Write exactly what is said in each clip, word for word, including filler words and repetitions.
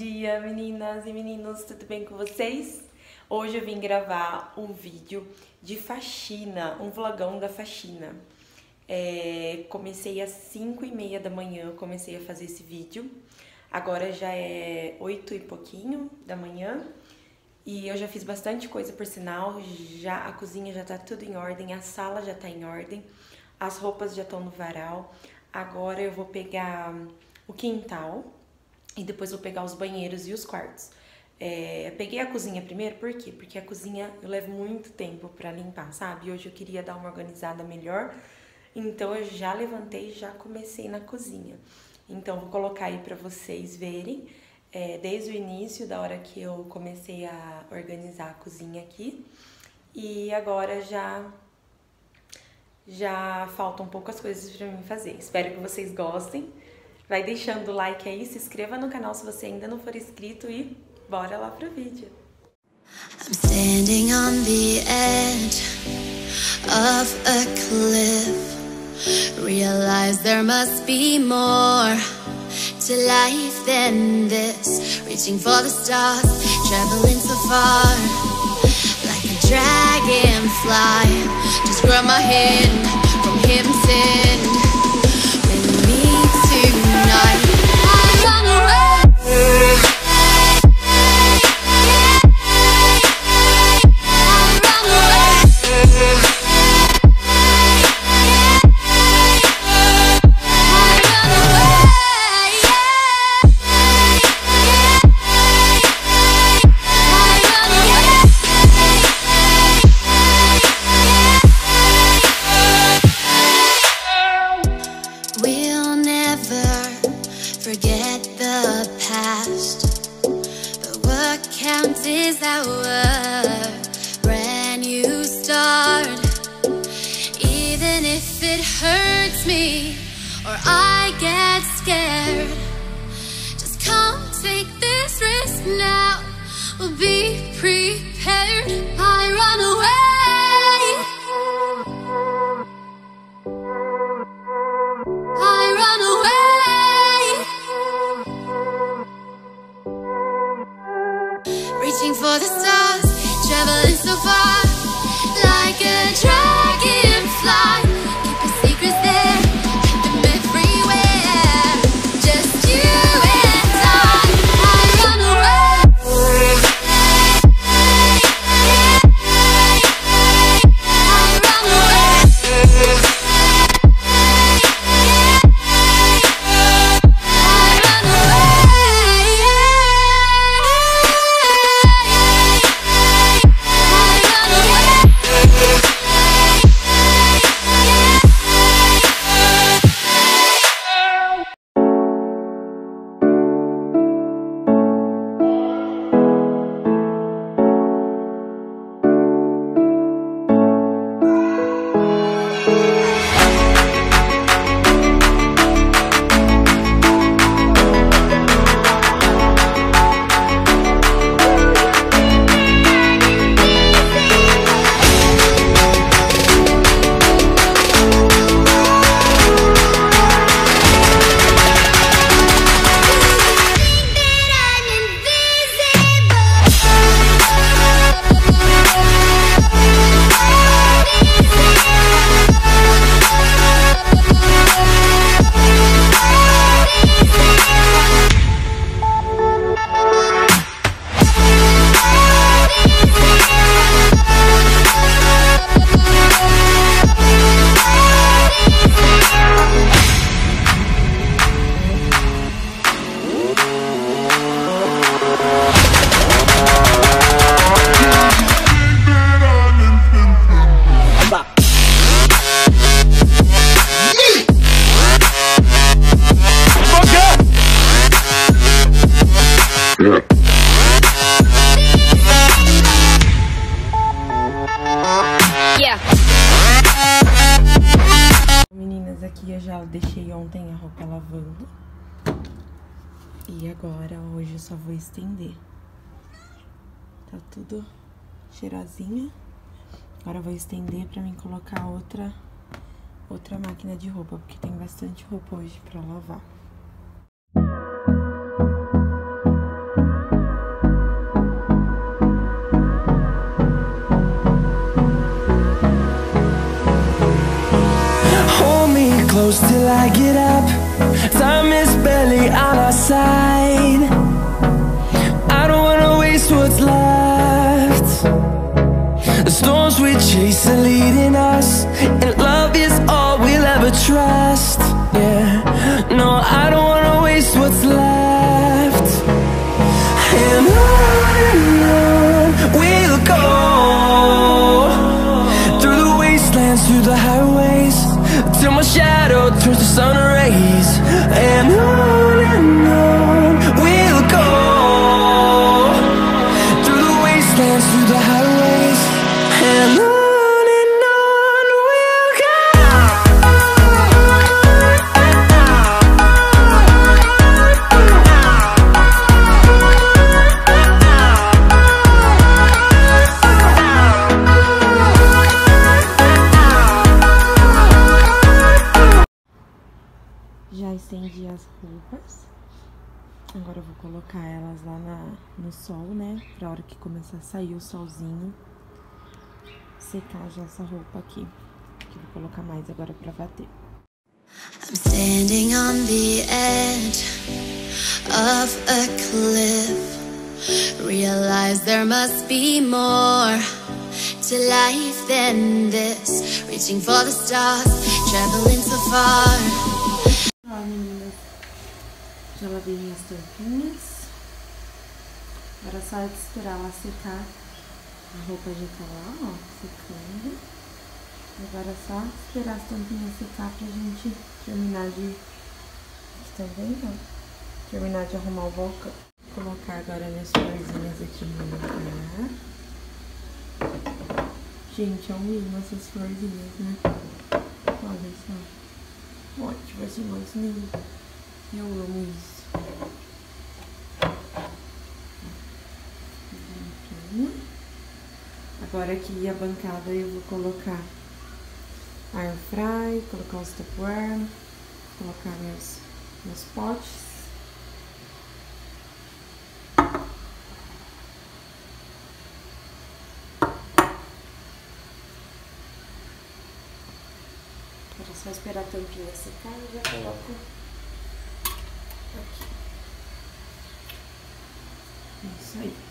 dia, meninas e meninos, tudo bem com vocês? Hoje eu vim gravar um vídeo de faxina, um vlogão da faxina. É, comecei às cinco e meia da manhã, eu comecei a fazer esse vídeo. Agora já é oito e pouquinho da manhã e eu já fiz bastante coisa, por sinal. Já a cozinha já tá tudo em ordem, a sala já tá em ordem, as roupas já estão no varal. Agora eu vou pegar o quintal e depois vou pegar os banheiros e os quartos. É, peguei a cozinha primeiro, por quê? Porque a cozinha eu levo muito tempo pra limpar, sabe? Hoje eu queria dar uma organizada melhor, então eu já levantei e já comecei na cozinha. Então vou colocar aí pra vocês verem, é, desde o início, da hora que eu comecei a organizar a cozinha aqui. E agora já, já faltam poucas coisas pra mim fazer. Espero que vocês gostem. Vai deixando o like aí, se inscreva no canal se você ainda não for inscrito e bora lá pro vídeo. I'm standing on the edge of a cliff. Realize there must be more to life than this. Reaching for the stars, traveling so far, like a dragonfly. Just grab my hand from heaven's end. With me tonight, I run away. Forget the past, but what counts is our brand new start. Even if it hurts me or I get scared, just come take this risk now. We'll be prepared. I run away. I run away. Reaching for the stars, traveling so far, like a dragonfly. Keep your secrets there, keep them everywhere. Just you and I. I run away. I run away. Meninas, aqui eu já deixei ontem a roupa lavando e agora hoje eu só vou estender. Tá tudo cheirosinha. Agora eu vou estender pra mim colocar outra outra máquina de roupa, porque tem bastante roupa hoje pra lavar. close till I get up. Time is barely on our side. I don't wanna waste what's left. The storms we chase are leading us, and love is all we'll ever trust. Yeah, no, I don't wanna waste what's left. And on and on we'll go, through the wastelands, through the highways, till my shadow turns to sun rays. And on and on we'll go, through the wastelands, through the highways, and on. Já estendi as roupas. Agora eu vou colocar elas lá na, no sol, né? Pra hora que começar a sair o solzinho, secar já essa roupa aqui. Que eu vou colocar mais agora pra bater. I'm standing on the edge of a cliff. Realize there must be more to life than this. Reaching for the stars, traveling so far. Ó, meninas, já lavei minhas tampinhas. Agora é só esperar ela secar. A roupa já tá lá, ó, secando. Agora é só esperar as tampinhas secar pra gente terminar de... Estão vendo, ó? Terminar de arrumar o balcão. Vou colocar agora minhas florzinhas aqui no lugar. Gente, é um mimo essas florzinhas, né? Olha só. Ótimo, assim, mais lindo. Eu amo isso. Agora aqui a bancada eu vou colocar air fry, colocar os Tupperware, colocar meus, meus potes. Agora é só esperar a tampinha secar e já coloco aqui. É isso aí.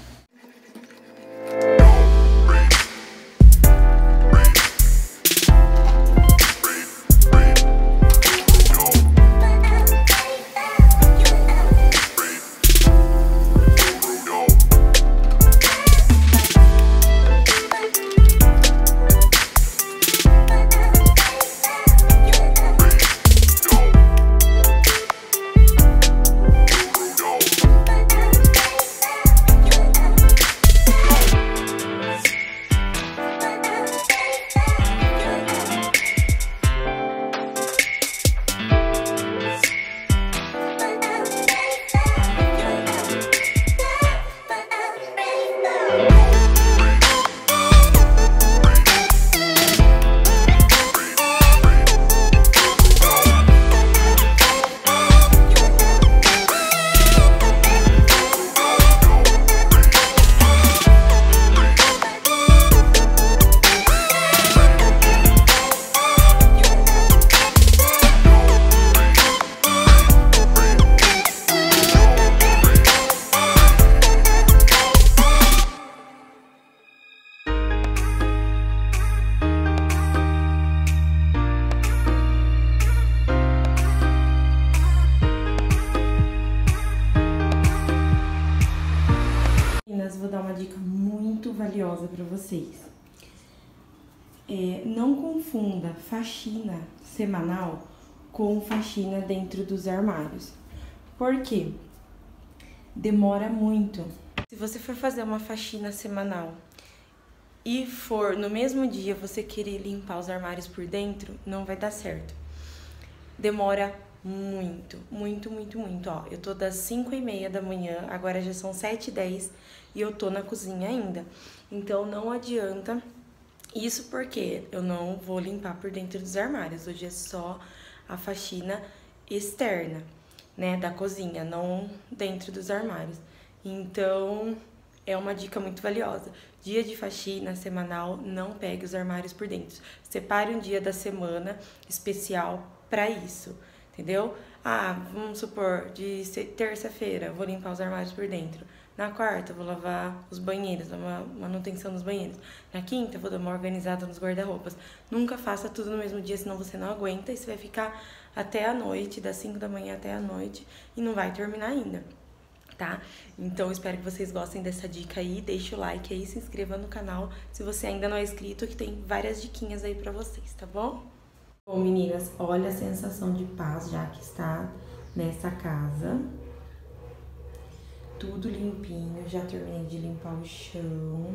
Vou dar uma dica muito valiosa para vocês. É, não confunda faxina semanal com faxina dentro dos armários. Por quê? Demora muito. Se você for fazer uma faxina semanal e for no mesmo dia você querer limpar os armários por dentro, não vai dar certo. Demora muito, muito, muito, muito. Ó, eu tô das cinco e meia da manhã, agora já são sete e dez e eu tô na cozinha ainda. Então não adianta. Isso porque eu não vou limpar por dentro dos armários. Hoje é só a faxina externa, né, da cozinha, não dentro dos armários. Então é uma dica muito valiosa. Dia de faxina semanal, não pegue os armários por dentro. Separe um dia da semana especial pra isso, entendeu? Ah, vamos supor, de terça-feira vou limpar os armários por dentro. Na quarta vou lavar os banheiros, dar uma manutenção nos banheiros. Na quinta vou dar uma organizada nos guarda-roupas. Nunca faça tudo no mesmo dia, senão você não aguenta e você vai ficar até a noite, das cinco da manhã até a noite, e não vai terminar ainda, tá? Então, espero que vocês gostem dessa dica aí. Deixa o like aí, se inscreva no canal se você ainda não é inscrito, que tem várias diquinhas aí pra vocês, tá bom? Bom, meninas, olha a sensação de paz já que está nessa casa. Tudo limpinho, já terminei de limpar o chão.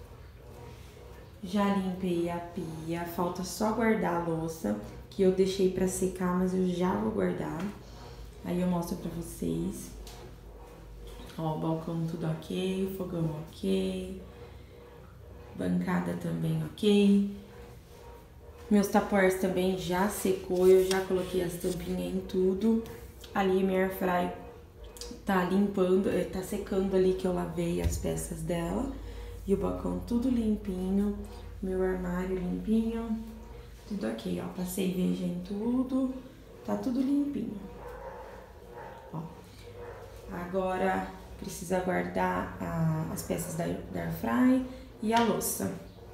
Já limpei a pia, falta só guardar a louça, que eu deixei pra secar, mas eu já vou guardar. Aí eu mostro pra vocês. Ó, o balcão tudo ok, fogão ok, bancada também ok. Meus tapoeiros também já secou, eu já coloquei as tampinhas em tudo. Ali minha airfryer tá limpando, tá secando ali que eu lavei as peças dela. E o balcão tudo limpinho, meu armário limpinho, tudo ok, ó. Passei veja em tudo, tá tudo limpinho. Ó. Agora precisa guardar a, as peças da, da airfryer e a louça.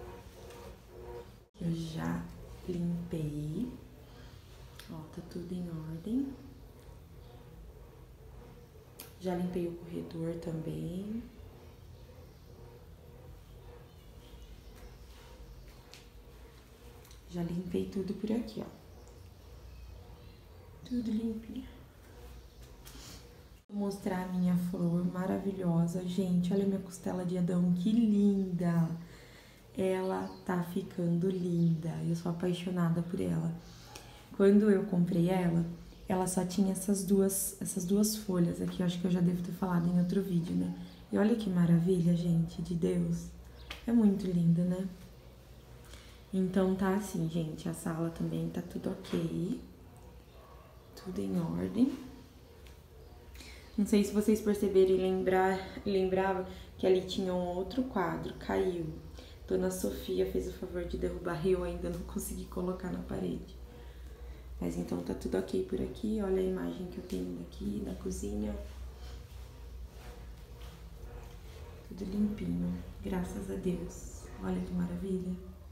Eu já limpei, ó, tá tudo em ordem. Já limpei o corredor também. Já limpei tudo por aqui, ó. Tudo limpinho. Vou mostrar a minha flor maravilhosa. Gente, olha a minha costela de Adão, que linda! Ela tá ficando linda. Eu sou apaixonada por ela. Quando eu comprei ela, ela só tinha essas duas, essas duas folhas aqui. Eu acho que eu já devo ter falado em outro vídeo, né? E olha que maravilha, gente, de Deus. É muito linda, né? Então tá assim, gente. A sala também tá tudo ok. Tudo em ordem. Não sei se vocês perceberam e lembrar, lembravam que ali tinha um outro quadro. Caiu. Dona Sofia fez o favor de derrubar e eu ainda não consegui colocar na parede. Mas então tá tudo ok por aqui. Olha a imagem que eu tenho daqui, da cozinha. Tudo limpinho, graças a Deus. Olha que maravilha.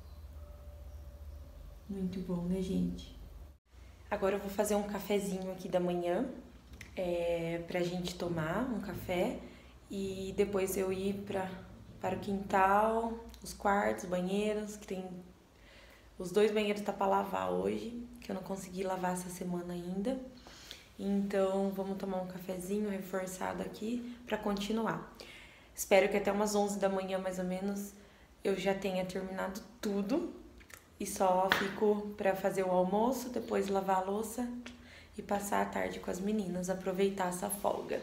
Muito bom, né, gente? Agora eu vou fazer um cafezinho aqui da manhã, é, pra gente tomar um café. E depois eu ir pra, para o quintal, os quartos, banheiros, que tem... Os dois banheiros tá pra lavar hoje, que eu não consegui lavar essa semana ainda. Então, vamos tomar um cafezinho reforçado aqui pra continuar. Espero que até umas onze da manhã, mais ou menos, eu já tenha terminado tudo. E só fico pra fazer o almoço, depois lavar a louça e passar a tarde com as meninas, aproveitar essa folga.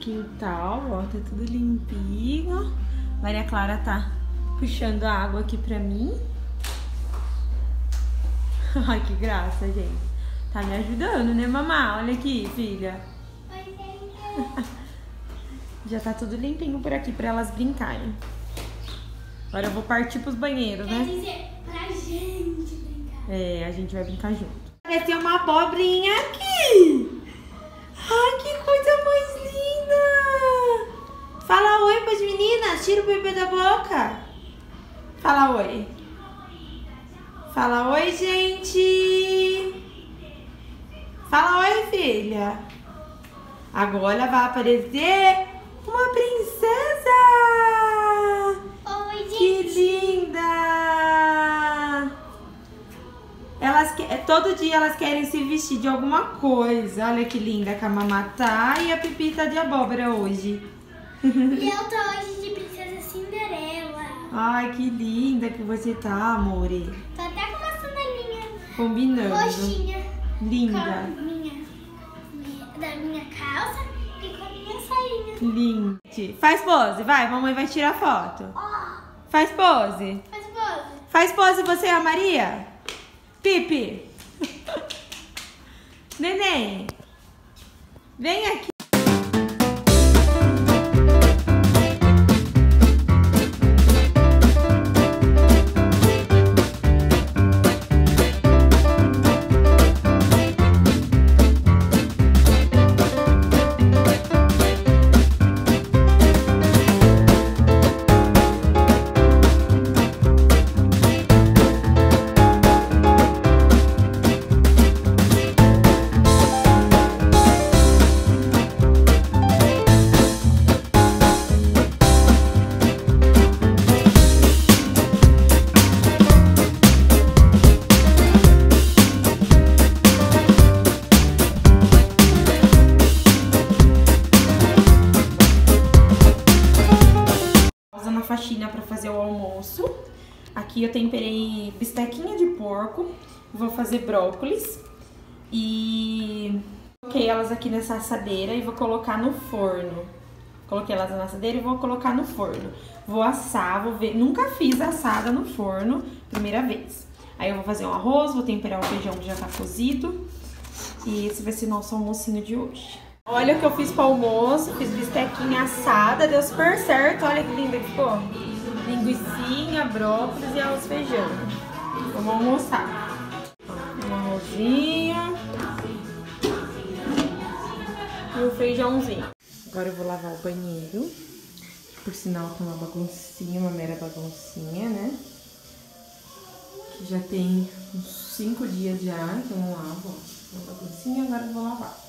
quintal, ó, tá tudo limpinho. Maria Clara tá puxando a água aqui pra mim. Ai, que graça, gente. Tá me ajudando, né, mamá? Olha aqui, filha. Já tá tudo limpinho por aqui pra elas brincarem. Agora eu vou partir pros banheiros, né? Quer dizer, pra gente brincar. É, a gente vai brincar junto. Apareceu uma abobrinha aqui. Ai, que coisa mais linda. Fala oi pras meninas. Tira o bebê da boca. Fala oi. Fala oi, gente. Fala oi, filha. Agora vai aparecer uma princesa. Oi, gente. Que linda. Elas que... Todo dia elas querem se vestir de alguma coisa. Olha que linda que a mamá tá e a Pipi tá de abóbora hoje. E eu tô hoje de princesa Cinderela. Ai, que linda que você tá, amore. Tô até com uma sanelinha Combinando. roxinha. Linda. Com minha, minha, da minha calça e com a minha sainha. Linda. Faz pose, vai. Mamãe vai tirar foto. Ó, Faz pose. faz pose. Faz pose você e a Maria. Pipi. Neném. Vem aqui. Faxina para fazer o almoço. Aqui eu temperei bistequinha de porco, vou fazer brócolis e coloquei elas aqui nessa assadeira e vou colocar no forno. Coloquei elas na assadeira e vou colocar no forno. Vou assar, vou ver. Nunca fiz assada no forno, primeira vez. Aí eu vou fazer um arroz, vou temperar o feijão que já tá cozido e esse vai ser nosso almocinho de hoje. Olha o que eu fiz para almoço, fiz bistequinha assada, deu super certo, olha que linda que ficou. Linguicinha, brócolis e arroz feijão. Vamos almoçar. Um arrozinho e um feijãozinho. Agora eu vou lavar o banheiro, por sinal tá uma baguncinha, uma mera baguncinha, né? Que já tem uns cinco dias já que eu não lavo, ó. Uma baguncinha, agora eu vou lavar.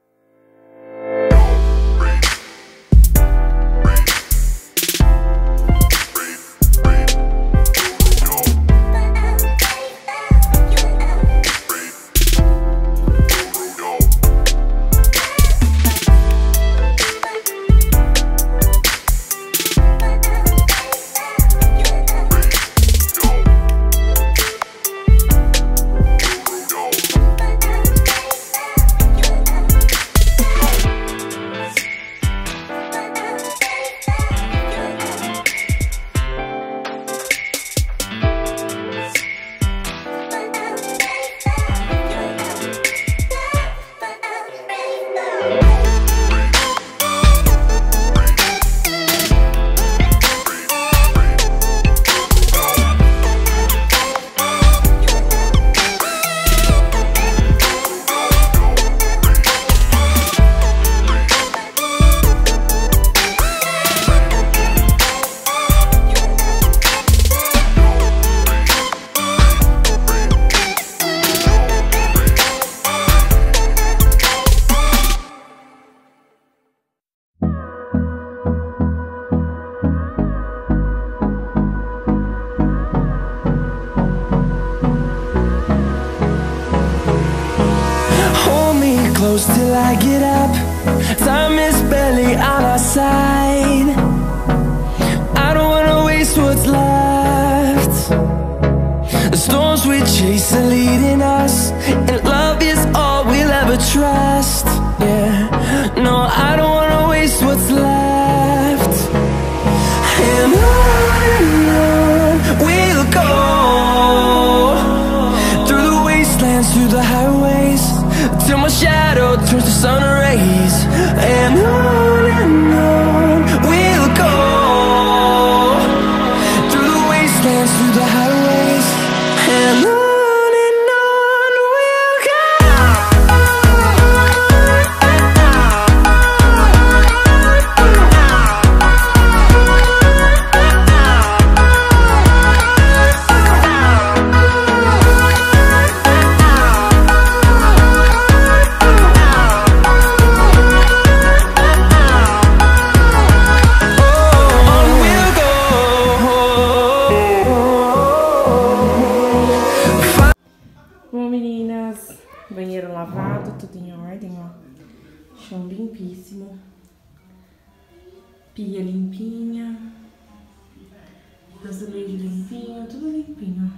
Close till I get up. Time is barely on our side. I don't wanna waste what's left. The storms we chase are leading us, and love is all we'll ever trust. Yeah, no, I don't wanna waste what's Chão limpíssimo. Pia limpinha. Azulejo limpinho, tudo limpinho.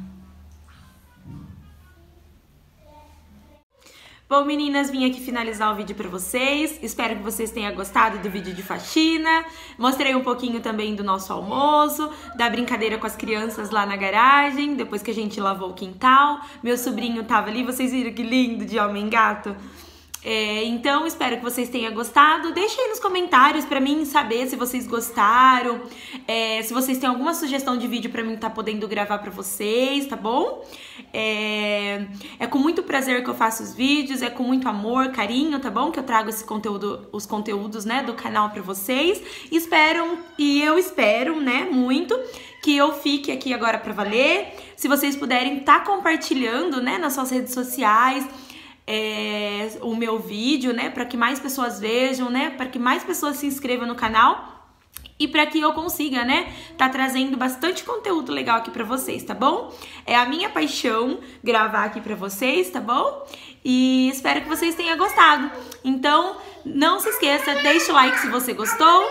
Bom, meninas, vim aqui finalizar o vídeo pra vocês. Espero que vocês tenham gostado do vídeo de faxina. Mostrei um pouquinho também do nosso almoço, da brincadeira com as crianças lá na garagem, depois que a gente lavou o quintal. Meu sobrinho tava ali, vocês viram que lindo de homem gato? É, então, espero que vocês tenham gostado. Deixa aí nos comentários pra mim saber se vocês gostaram, é, se vocês têm alguma sugestão de vídeo pra mim tá podendo gravar pra vocês, tá bom? É, é com muito prazer que eu faço os vídeos, é com muito amor, carinho, tá bom? Que eu trago esse conteúdo, os conteúdos, né, do canal pra vocês. Espero, e eu espero, né, muito que eu fique aqui agora pra valer. Se vocês puderem tá compartilhando, né, nas suas redes sociais, É, o meu vídeo, né, para que mais pessoas vejam, né, para que mais pessoas se inscrevam no canal e para que eu consiga, né, tá trazendo bastante conteúdo legal aqui para vocês, tá bom? É a minha paixão gravar aqui para vocês, tá bom? E espero que vocês tenham gostado. Então, não se esqueça, deixa o like se você gostou.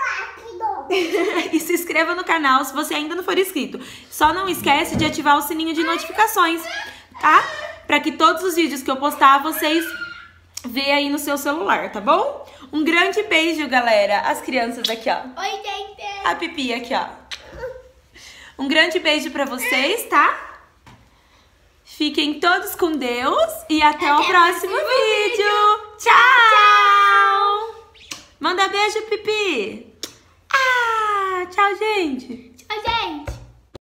E se inscreva no canal se você ainda não for inscrito. Só não esquece de ativar o sininho de notificações, tá? Para que todos os vídeos que eu postar, vocês vejam aí no seu celular, tá bom? Um grande beijo, galera. As crianças aqui, ó. Oi, gente. A Pipi aqui, ó. Um grande beijo pra vocês, tá? Fiquem todos com Deus e até, até o próximo vídeo. vídeo. Tchau! Tchau! Manda beijo, Pipi. Ah, tchau, gente.